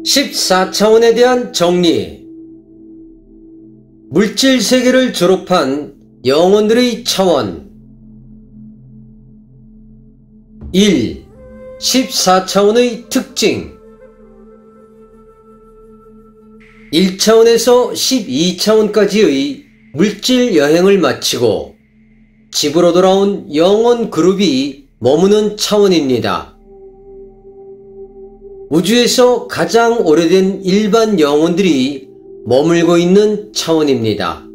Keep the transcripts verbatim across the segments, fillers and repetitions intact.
십사 차원에 대한 정리. 물질 세계를 졸업한 영혼들의 차원. 일. 십사 차원의 특징. 일 차원에서 십이 차원까지의 물질 여행을 마치고 집으로 돌아온 영혼 그룹이 머무는 차원입니다. 우주에서 가장 오래된 일반 영혼들이 머물고 있는 차원입니다.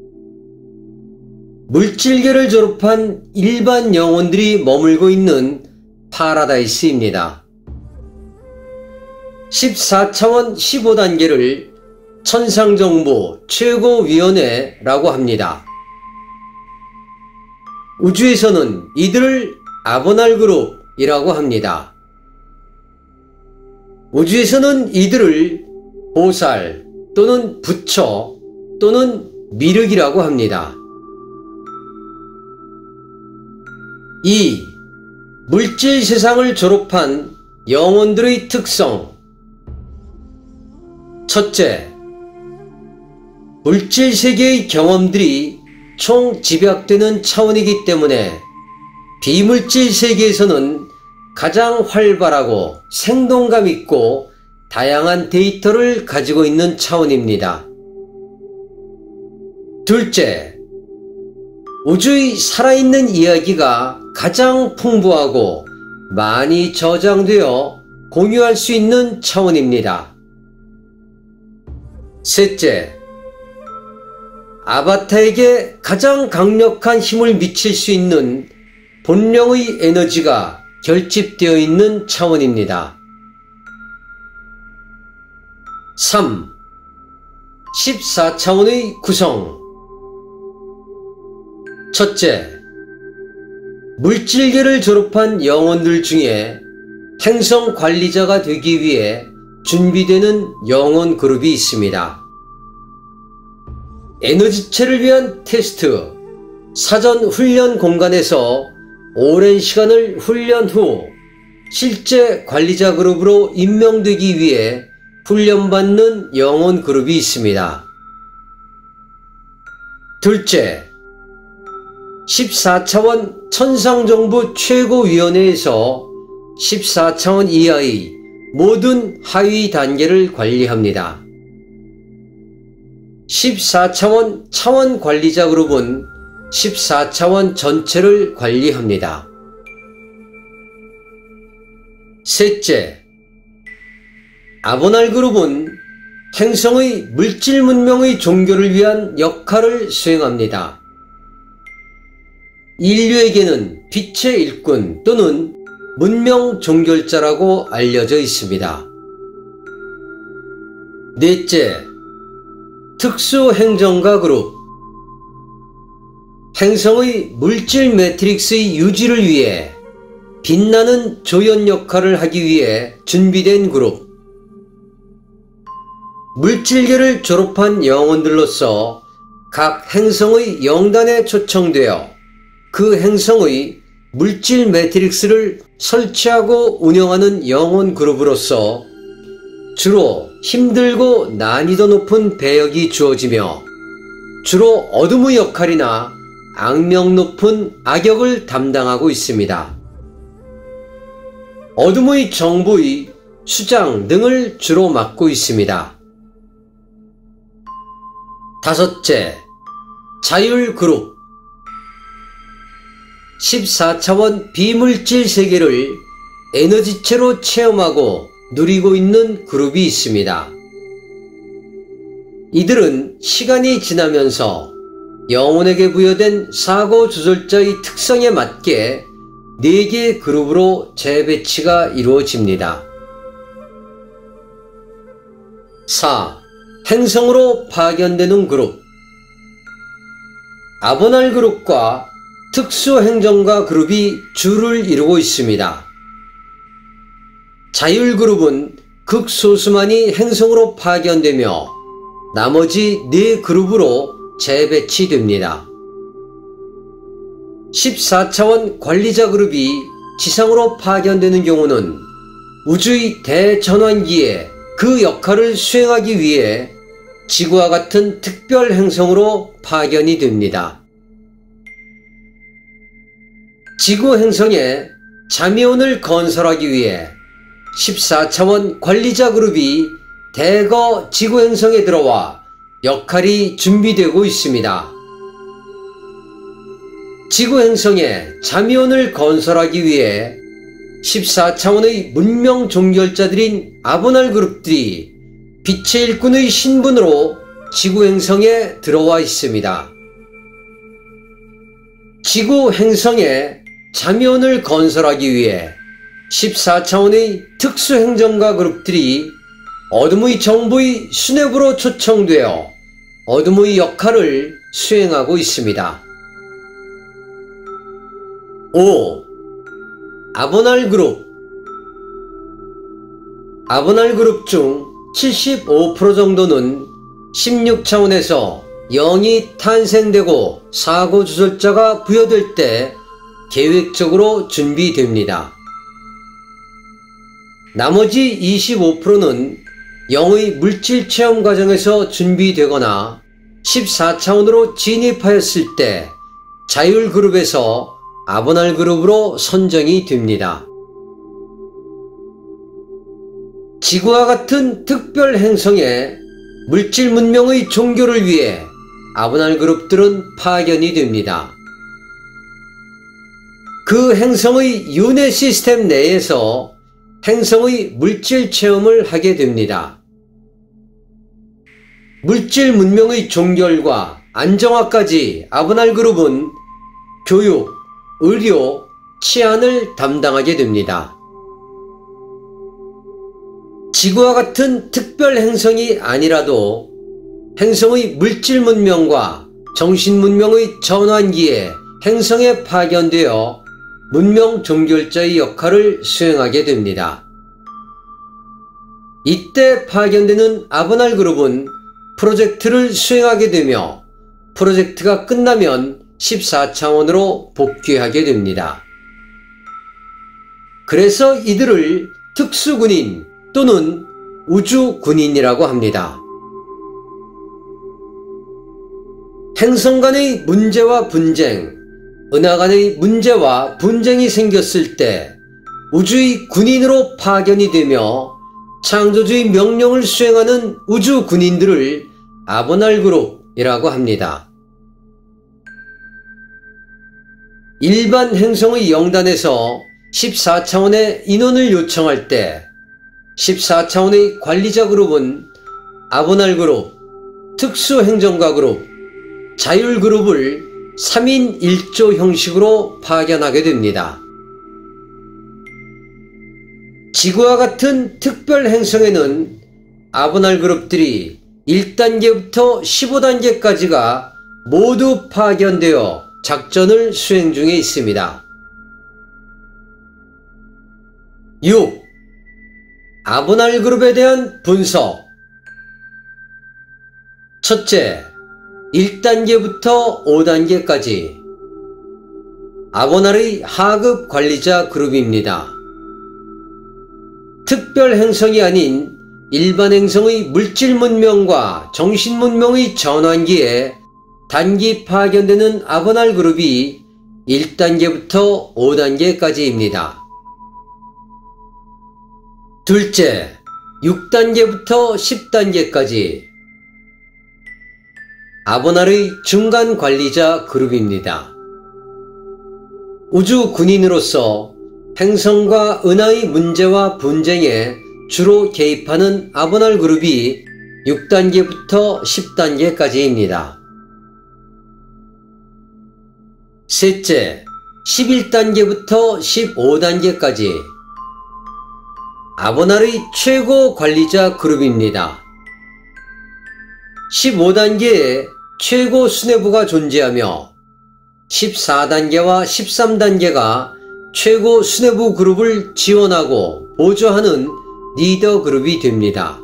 물질계를 졸업한 일반 영혼들이 머물고 있는 파라다이스입니다. 십사 차원 십오 단계를 천상정부 최고위원회라고 합니다. 우주에서는 이들을 아보날 그룹이라고 합니다. 우주에서는 이들을 보살 또는 부처 또는 미륵이라고 합니다. 이. 물질 세상을 졸업한 영혼들의 특성. 첫째, 물질 세계의 경험들이 총 집약되는 차원이기 때문에 비물질 세계에서는 가장 활발하고 생동감 있고 다양한 데이터를 가지고 있는 차원입니다. 둘째, 우주의 살아있는 이야기가 가장 풍부하고 많이 저장되어 공유할 수 있는 차원입니다. 셋째, 아바타에게 가장 강력한 힘을 미칠 수 있는 본령의 에너지가 결집되어 있는 차원입니다. 삼. 십사 차원의 구성. 첫째, 물질계를 졸업한 영혼들 중에 행성 관리자가 되기 위해 준비되는 영혼 그룹이 있습니다. 에너지체를 위한 테스트, 사전 훈련 공간에서 오랜 시간을 훈련 후 실제 관리자 그룹으로 임명되기 위해 훈련받는 영혼 그룹이 있습니다. 둘째, 십사 차원 천상정부 최고위원회에서 십사 차원 이하의 모든 하위 단계를 관리합니다. 십사 차원 차원 관리자 그룹은 십사 차원 전체를 관리합니다. 셋째, 아보날 그룹은 행성의 물질 문명의 종교를 위한 역할을 수행합니다. 인류에게는 빛의 일꾼 또는 문명 종결자라고 알려져 있습니다. 넷째, 특수행정가 그룹. 행성의 물질 매트릭스의 유지를 위해 빛나는 조연 역할을 하기 위해 준비된 그룹. 물질계를 졸업한 영혼들로서 각 행성의 영단에 초청되어 그 행성의 물질 매트릭스를 설치하고 운영하는 영혼 그룹으로서 주로 힘들고 난이도 높은 배역이 주어지며 주로 어둠의 역할이나 악명 높은 악역을 담당하고 있습니다. 어둠의 정보의 수장 등을 주로 맡고 있습니다. 다섯째, 자율그룹. 십사 차원 비물질 세계를 에너지체로 체험하고 누리고 있는 그룹이 있습니다. 이들은 시간이 지나면서 영혼에게 부여된 사고조절자의 특성에 맞게 네 개의 그룹으로 재배치가 이루어집니다. 사. 행성으로 파견되는 그룹. 아보날 그룹과 특수행정가 그룹이 주를 이루고 있습니다. 자율그룹은 극소수만이 행성으로 파견되며 나머지 네 그룹으로 재배치됩니다. 십사 차원 관리자 그룹이 지상으로 파견되는 경우는 우주의 대전환기에 그 역할을 수행하기 위해 지구와 같은 특별 행성으로 파견이 됩니다. 지구 행성에 자미원을 건설하기 위해 십사 차원 관리자 그룹이 대거 지구 행성에 들어와 역할이 준비되고 있습니다. 지구 행성에 자미원을 건설하기 위해 십사 차원의 문명 종결자들인 아보날 그룹들이 빛의 일꾼의 신분으로 지구 행성에 들어와 있습니다. 지구 행성에 자미원을 건설하기 위해 십사 차원의 특수행정가 그룹들이 어둠의 정부의 수뇌부로 초청되어 어둠의 역할을 수행하고 있습니다. 오. 아보날 그룹. 아보날 그룹 중 칠십오 퍼센트 정도는 십육 차원에서 영이 탄생되고 사고 주설자가 부여될 때 계획적으로 준비됩니다. 나머지 이십오 퍼센트는 영의 물질 체험 과정에서 준비되거나 십사 차원으로 진입하였을 때 자율 그룹에서 아보날 그룹으로 선정이 됩니다. 지구와 같은 특별 행성에 물질 문명의 종교를 위해 아보날 그룹들은 파견이 됩니다. 그 행성의 윤회 시스템 내에서 행성의 물질 체험을 하게 됩니다. 물질 문명의 종결과 안정화까지 아보날 그룹은 교육, 의료, 치안을 담당하게 됩니다. 지구와 같은 특별 행성이 아니라도 행성의 물질 문명과 정신 문명의 전환기에 행성에 파견되어 문명 종결자의 역할을 수행하게 됩니다. 이때 파견되는 아보날 그룹은 프로젝트를 수행하게 되며 프로젝트가 끝나면 십사 차원으로 복귀하게 됩니다. 그래서 이들을 특수군인 또는 우주군인이라고 합니다. 행성 간의 문제와 분쟁, 은하 간의 문제와 분쟁이 생겼을 때 우주의 군인으로 파견이 되며 창조주의 명령을 수행하는 우주군인들을 아보날 그룹이라고 합니다. 일반 행성의 영단에서 십사 차원의 인원을 요청할 때 십사 차원의 관리자 그룹은 아보날 그룹, 특수행정가 그룹, 자율 그룹을 삼 인 일 조 형식으로 파견하게 됩니다. 지구와 같은 특별 행성에는 아보날 그룹들이 일 단계부터 십오 단계까지가 모두 파견되어 작전을 수행 중에 있습니다. 육. 아보날 그룹에 대한 분석. 첫째, 일 단계부터 오 단계까지 아보날의 하급 관리자 그룹입니다. 특별 행성이 아닌 일반 행성의 물질 문명과 정신 문명의 전환기에 단기 파견되는 아보날 그룹이 일 단계부터 오 단계까지입니다. 둘째, 육 단계부터 십 단계까지 아보날의 중간 관리자 그룹입니다. 우주 군인으로서 행성과 은하의 문제와 분쟁에 주로 개입하는 아보날 그룹이 육 단계부터 십 단계까지입니다. 셋째, 십일 단계부터 십오 단계까지 아보날의 최고 관리자 그룹입니다. 십오 단계에 최고 수뇌부가 존재하며 십사 단계와 십삼 단계가 최고 수뇌부 그룹을 지원하고 보조하는 리더 그룹이 됩니다.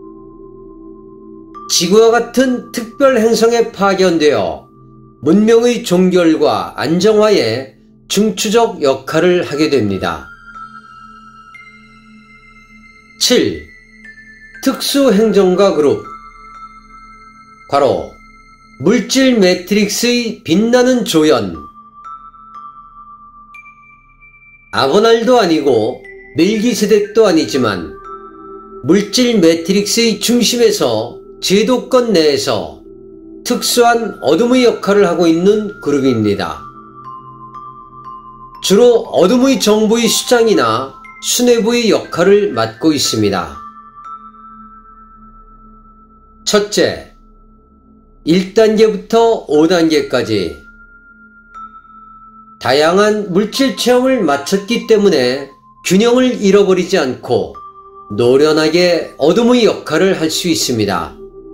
지구와 같은 특별 행성에 파견되어 문명의 종결과 안정화에 중추적 역할을 하게 됩니다. 칠. 특수행정가 그룹 괄호 물질 매트릭스의 빛나는 조연. 아고날도 아니고 멜기세덱도 아니지만 물질 매트릭스의 중심에서 제도권 내에서 특수한 어둠의 역할을 하고 있는 그룹입니다. 주로 어둠의 정부의 수장이나 수뇌부의 역할을 맡고 있습니다. 첫째, 일 단계부터 오 단계까지 다양한 물질 체험을 마쳤기 때문에 균형을 잃어버리지 않고 노련하게 어둠의 역할을 할 수 있습니다.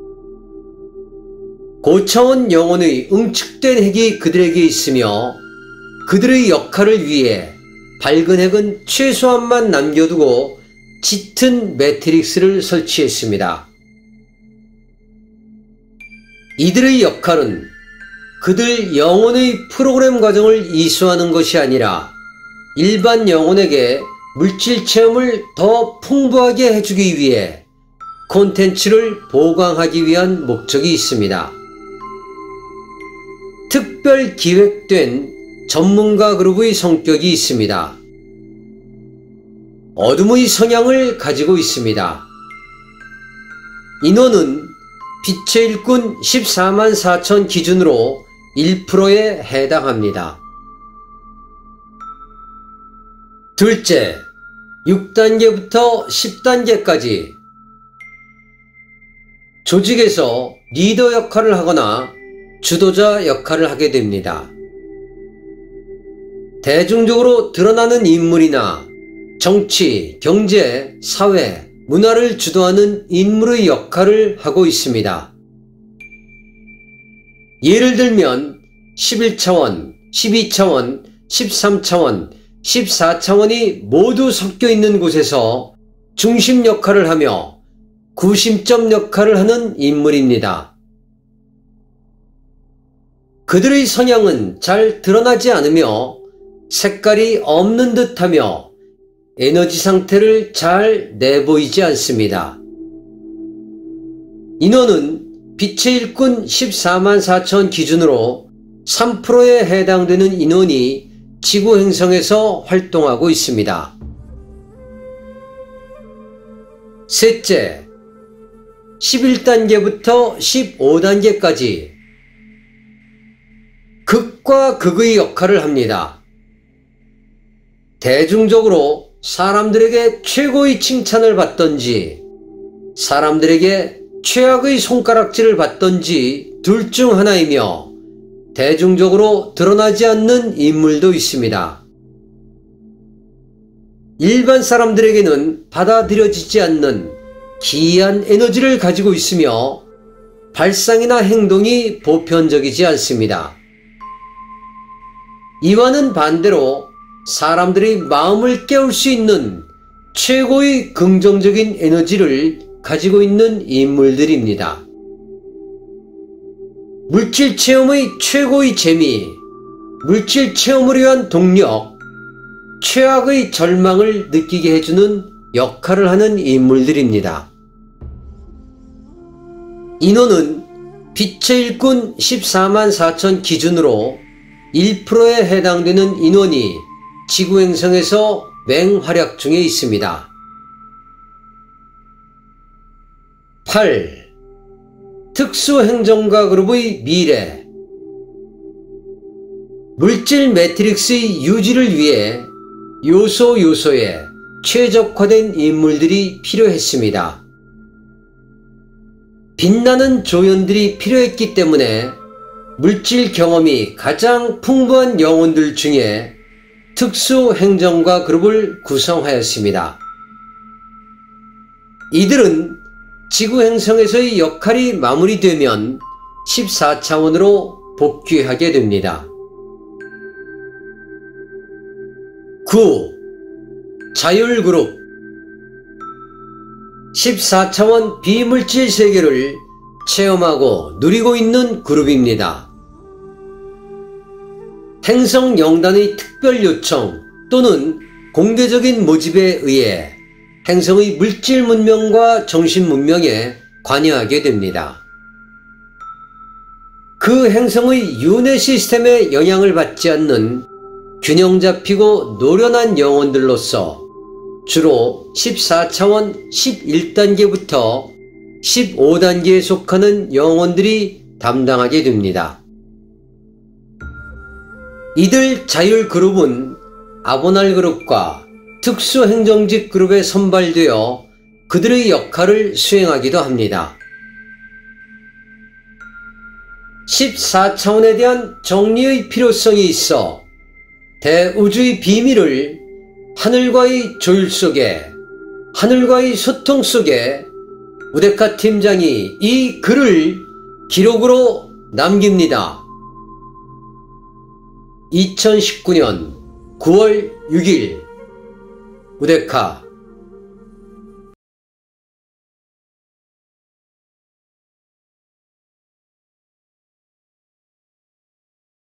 고차원 영혼의 응축된 핵이 그들에게 있으며 그들의 역할을 위해 밝은 핵은 최소한만 남겨두고 짙은 매트릭스를 설치했습니다. 이들의 역할은 그들 영혼의 프로그램 과정을 이수하는 것이 아니라 일반 영혼에게 물질 체험을 더 풍부하게 해주기 위해 콘텐츠를 보강하기 위한 목적이 있습니다. 특별 기획된 전문가 그룹의 성격이 있습니다. 어둠의 성향을 가지고 있습니다. 인원은 빛의 일꾼 십사만 사천 기준으로 일 퍼센트에 해당합니다. 둘째, 육 단계부터 십 단계까지 조직에서 리더 역할을 하거나 주도자 역할을 하게 됩니다. 대중적으로 드러나는 인물이나 정치, 경제, 사회, 문화를 주도하는 인물의 역할을 하고 있습니다. 예를 들면 십일 차원, 십이 차원, 십삼 차원, 십사 차원이 모두 섞여 있는 곳에서 중심 역할을 하며 구심점 역할을 하는 인물입니다. 그들의 성향은 잘 드러나지 않으며 색깔이 없는 듯하며 에너지 상태를 잘 내보이지 않습니다. 인원은 빛의 일꾼 십사만 사천 기준으로 삼 퍼센트에 해당되는 인원이 지구 행성에서 활동하고 있습니다. 셋째, 십일 단계부터 십오 단계까지 극과 극의 역할을 합니다. 대중적으로 사람들에게 최고의 칭찬을 받던지 사람들에게 최악의 손가락질을 받던지 둘 중 하나이며 대중적으로 드러나지 않는 인물도 있습니다. 일반 사람들에게는 받아들여지지 않는 기이한 에너지를 가지고 있으며 발상이나 행동이 보편적이지 않습니다. 이와는 반대로 사람들의 마음을 깨울 수 있는 최고의 긍정적인 에너지를 가지고 있는 인물들입니다. 물질 체험의 최고의 재미, 물질 체험을 위한 동력, 최악의 절망을 느끼게 해주는 역할을 하는 인물들입니다. 인원은 빛의 일꾼 십사만 사천 기준으로 일 퍼센트에 해당되는 인원이 지구 행성에서 맹활약 중에 있습니다. 팔. 특수행정가 그룹의 미래. 물질 매트릭스의 유지를 위해 요소 요소에 최적화된 인물들이 필요했습니다. 빛나는 조연들이 필요했기 때문에 물질 경험이 가장 풍부한 영혼들 중에 특수행정가 그룹을 구성하였습니다. 이들은 지구 행성에서의 역할이 마무리되면 십사 차원으로 복귀하게 됩니다. 구. 자율그룹. 십사 차원 비물질 세계를 체험하고 누리고 있는 그룹입니다. 행성 영단의 특별 요청 또는 공개적인 모집에 의해 행성의 물질 문명과 정신 문명에 관여하게 됩니다. 그 행성의 윤회 시스템에 영향을 받지 않는 균형 잡히고 노련한 영혼들로서 주로 십사 차원 십일 단계부터 십오 단계에 속하는 영혼들이 담당하게 됩니다. 이들 자율 그룹은 아보날 그룹과 특수행정직 그룹에 선발되어 그들의 역할을 수행하기도 합니다. 십사 차원에 대한 정리의 필요성이 있어 대우주의 비밀을 하늘과의 조율 속에, 하늘과의 소통 속에 우데카 팀장이 이 글을 기록으로 남깁니다. 이천십구 년 구월 육 일 우데카